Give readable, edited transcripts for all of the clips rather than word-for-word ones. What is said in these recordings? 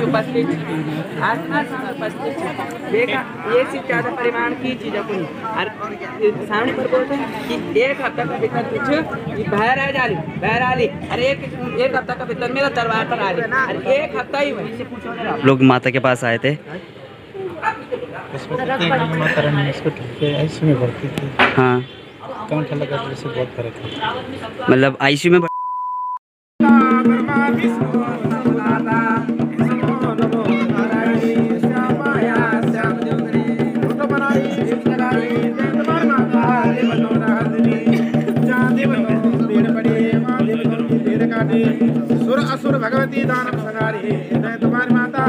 उपस्थित आसना सामने उपस्थित देखा ये से ज़्यादा परिमाण की चीज़ें कोई और सामने पर बोलते हैं कि एक हफ्ता का भीतर कुछ बाहर आ जाली बाहर आली अरे एक हफ्ता का भीतर मेरा दरबार पर आ और एक हफ्ता ही हुआ लोग माता के पास आए थे। माता रानी इसको आईसीयू में भर्ती थी। हाँ काउंट लगा तो इससे बहुत फर्क है। मतलब आईसीयू में सुर असुर भगवती दानव सगारी तुम्हारी माता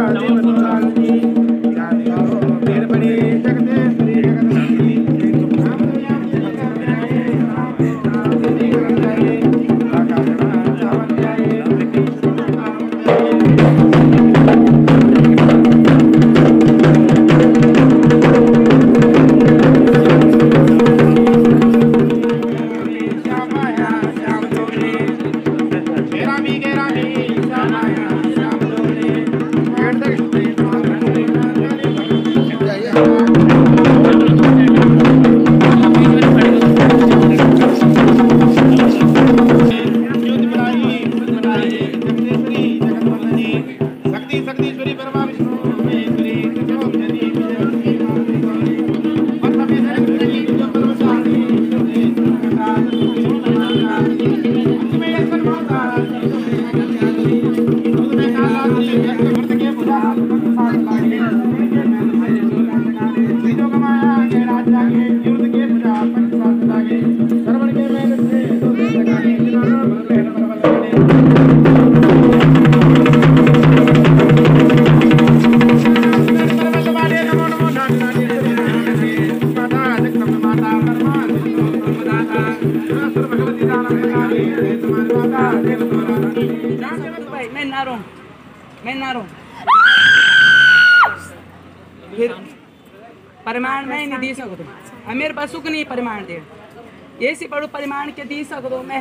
मैं ना रहूं फिर परिमाण में नहीं दी सकूँ मेरे पास सुख नहीं परिमाण दे ये सी बड़ो परिमाण के दी सकूँ मैं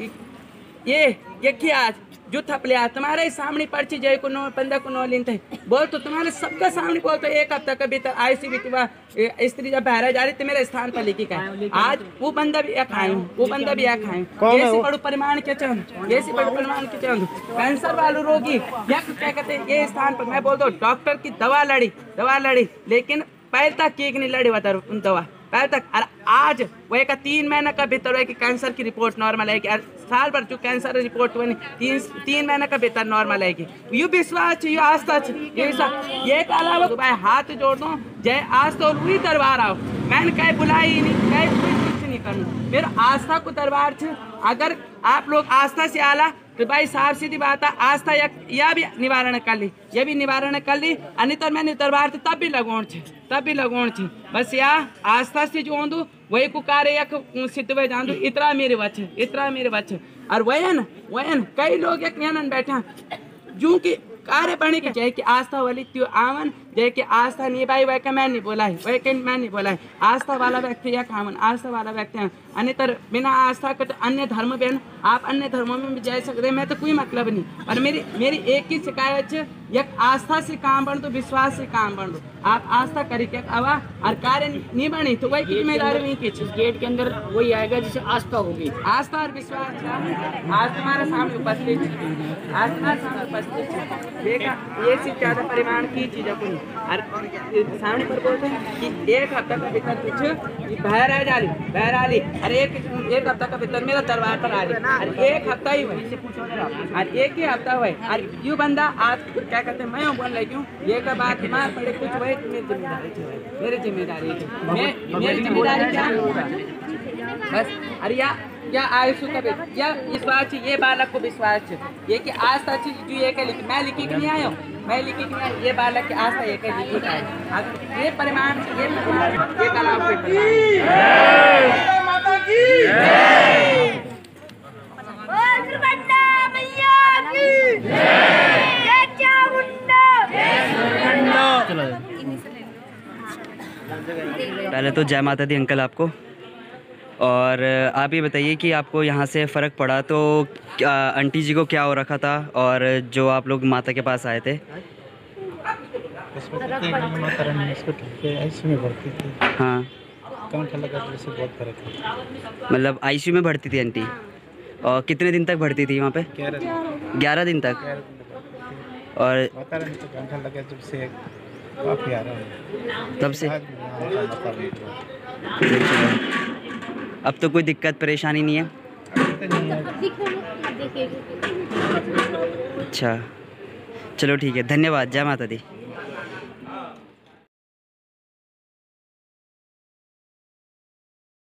ये क्या जो थपलिया तुम्हारे सामने पर्ची जय को 9 को 9 लिंते बोल तो तुम्हारे सबका सामने बोल तो एक हफ्ता के भीतर आईसी भी स्त्री जब बाहर जा रही थी मेरे स्थान पर लेके गए आज वो बंदा भी खाए वो बंदा भी खाए ये सी बड़ो परिमाण के चाहूँ ये सी बड़ो परिमाण के चाहूँ कैंसर वाले रोगी या क्या कहते हैं ये स्थान पर मैं बोलता हूँ डॉक्टर की दवा लड़ी लेकिन पैर तक केक नहीं लड़ी बता दवा पैर तक और आज वह का 3 महीने का भीतर है कि कैंसर की रिपोर्ट नॉर्मल है कि साल भर जो कैंसर रिपोर्ट हुई 3 महीने का भीतर नॉर्मल है कि यू विश्वास यू आस्था ये अलावा भाई हाथ जोड़ दो जय आस्था और वही दरबार आओ मैंने कहीं बुलाई ही नहीं कहीं कुछ नहीं करूँ मेरा आस्था को दरबार अगर आप लोग आस्था से आला तो भाई साफ सीधी बात है आस्था या भी निवारण कर ली ये भी निवारण कर ली अन्यतर मैंने दरबार थे तब भी लगोण थी बस या आस्था से जो होंदू वही को कार्य सिद्ध वे जानू इतना मेरे वच और वयन कई लोग एक नन बैठा जू की कार्य बने के जय की आस्था वाली त्यो आवन जय की आस्था नहीं भाई वह का मैं नहीं बोला है आस्था वाला व्यक्ति या खावन आस्था वाला व्यक्ति है अन्यतर बिना आस्था के तो अन्य धर्म बहन आप अन्य धर्मों में भी जा सकते मैं तो कोई मतलब नहीं और मेरी एक ही शिकायत है एक आस्था से काम बन दो विश्वास से काम बन दो आप आस्था करके आवा और कार्य नहीं बनी तो वही जिम्मेदारी नहीं की गेट के अंदर वही आएगा जिसे आस्था होगी आस्था और विश्वास आज तुम्हारे सामने उपस्थित आस्था सामने उपस्थित देखा ये से ज़्यादा परिमाण की चीज़ें कोई और सामने पर बोलते हैं कि एक हफ्ता का भीतर कुछ बाहर आ जाली अरे एक हफ्ता का भीतर मेरा दरबार पर आ और एक हफ्ता ही हुआ और एक ही हफ्ता हुआ और यू बंदा आज क्या कहते हैं मैं बोल रही हूँ ये का बात मार पड़े कुछ हुए मेरी जिम्मेदारी क्या बस अरे या आयुष का या विश्वास ये बालक को विश्वास ये कि आस्था चीज ये क्या लिखी मैं लिखी नहीं आया मैं लिखी नहीं आया ये बालक की आस्था ये क्या लिखी है ये परिमाण ये कला माता की पहले तो जय माता दी अंकल आपको। और आप ये बताइए कि आपको यहाँ से फ़र्क पड़ा तो आंटी जी को क्या हो रखा था और जो आप लोग माता के पास आए थे? उसमें माता रानी ने उसको ठीक है आईसीयू में भर्ती थी। हाँ, काउंटर लगा तो उससे बहुत फर्क है। मतलब आईसीयू में भर्ती थी आंटी। और कितने दिन तक भर्ती थी वहाँ पे? 11 दिन तक। और माता रानी तो काउंटर लगा जब से काफ़ी आ रहा है तब से अब तो कोई दिक्कत परेशानी नहीं है? अच्छा, चलो ठीक है, धन्यवाद। जय माता दी।